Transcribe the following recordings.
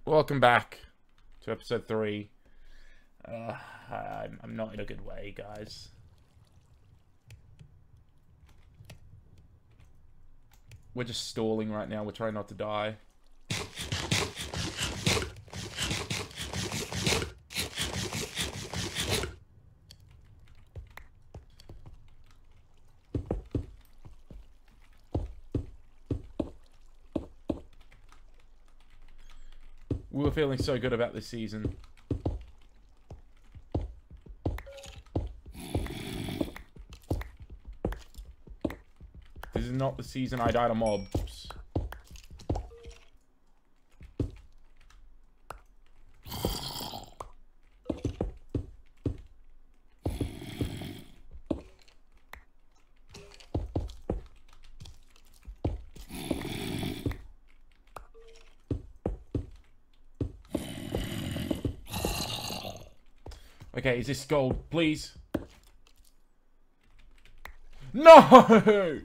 Welcome back to episode 3. I'm not in a good way, guys. We're just stalling right now. We're trying not to die. We were feeling so good about this season. This is not the season I die to mobs. Okay, is this gold, please? No!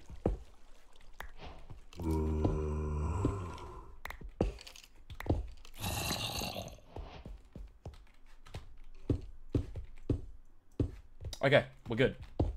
Okay, we're good.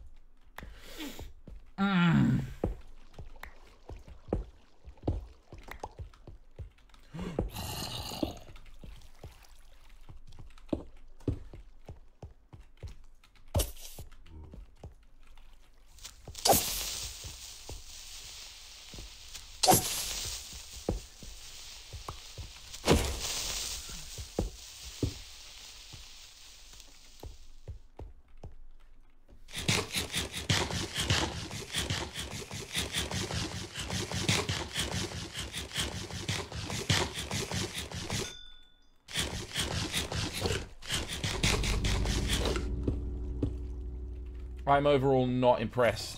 I'm overall not impressed.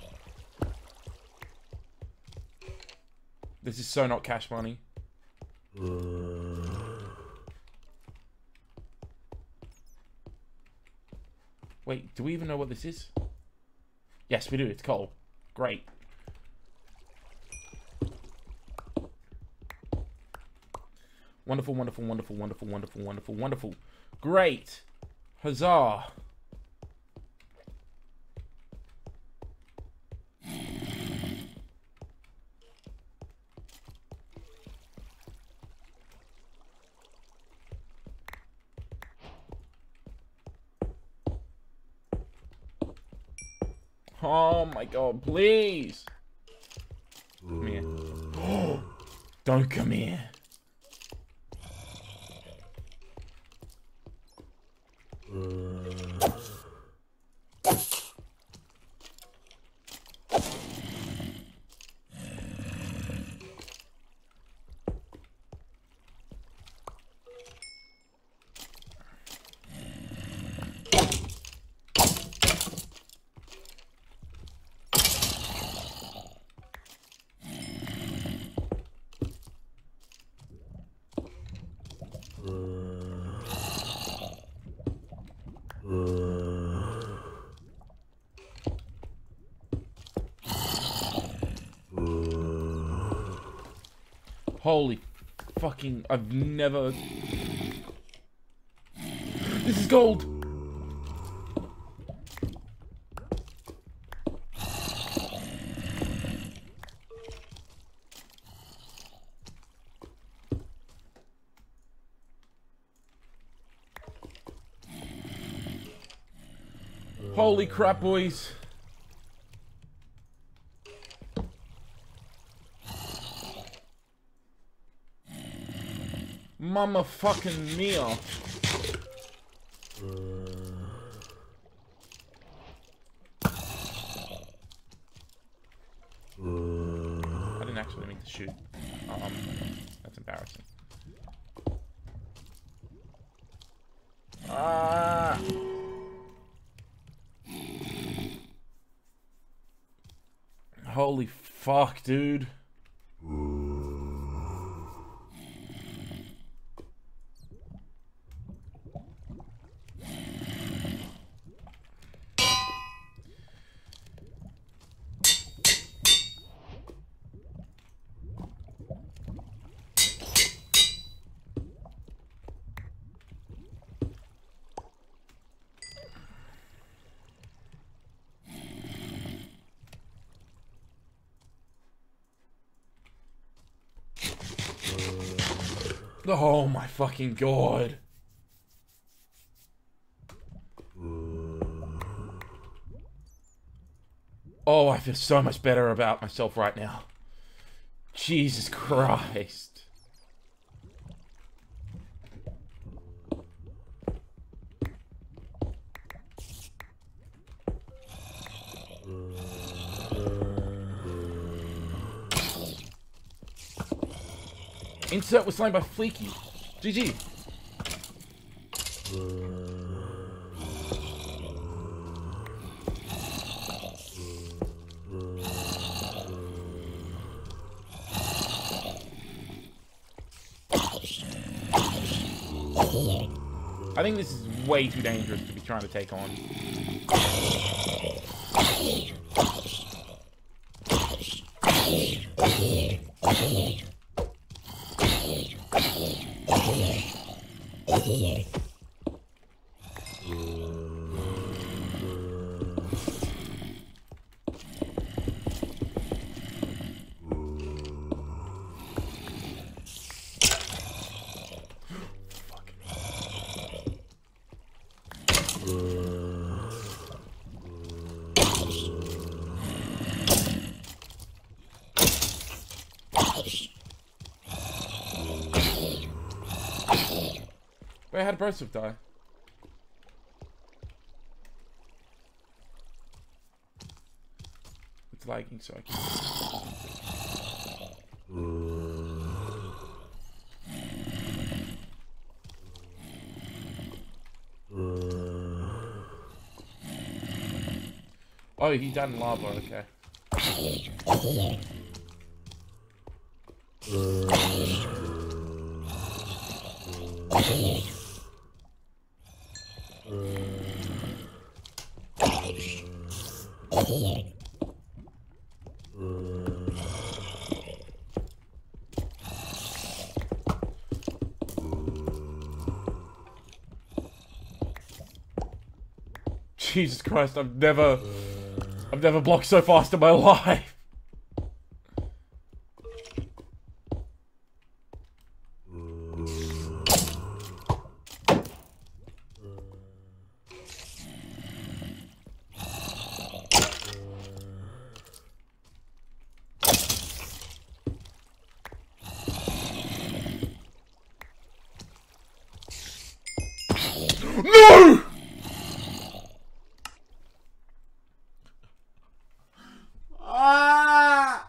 This is so not cash money. Wait, do we even know what this is? Yes, we do. It's coal. Great. Wonderful, wonderful, wonderful, wonderful, wonderful, wonderful, wonderful. Great. Huzzah. Oh my god, please! Come here. Don't come here. Holy fucking, I've never... This is gold! Holy crap, boys. Mama fucking mia. I didn't actually mean to shoot. That's embarrassing. Ah! Holy fuck, dude. Oh my fucking god. Oh, I feel so much better about myself right now. Jesus Christ. Insert was slain by Fleeky. GG. I think this is way too dangerous to be trying to take on. Wait, how did Broseph die? It's lagging, so I can... Oh, he died in lava, okay. Jesus Christ, I've never blocked so fast in my life. No! Ah!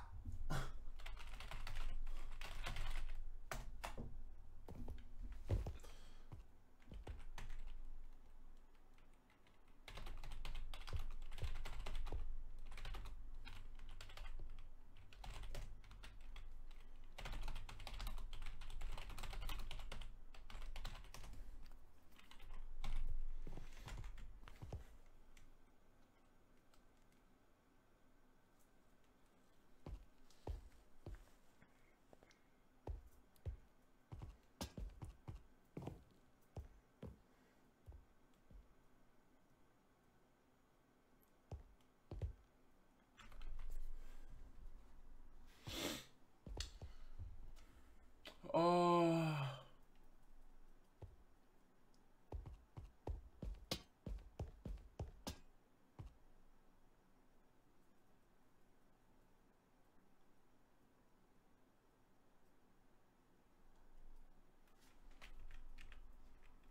Oh.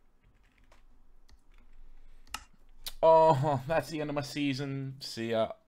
Oh, that's the end of my season. See ya.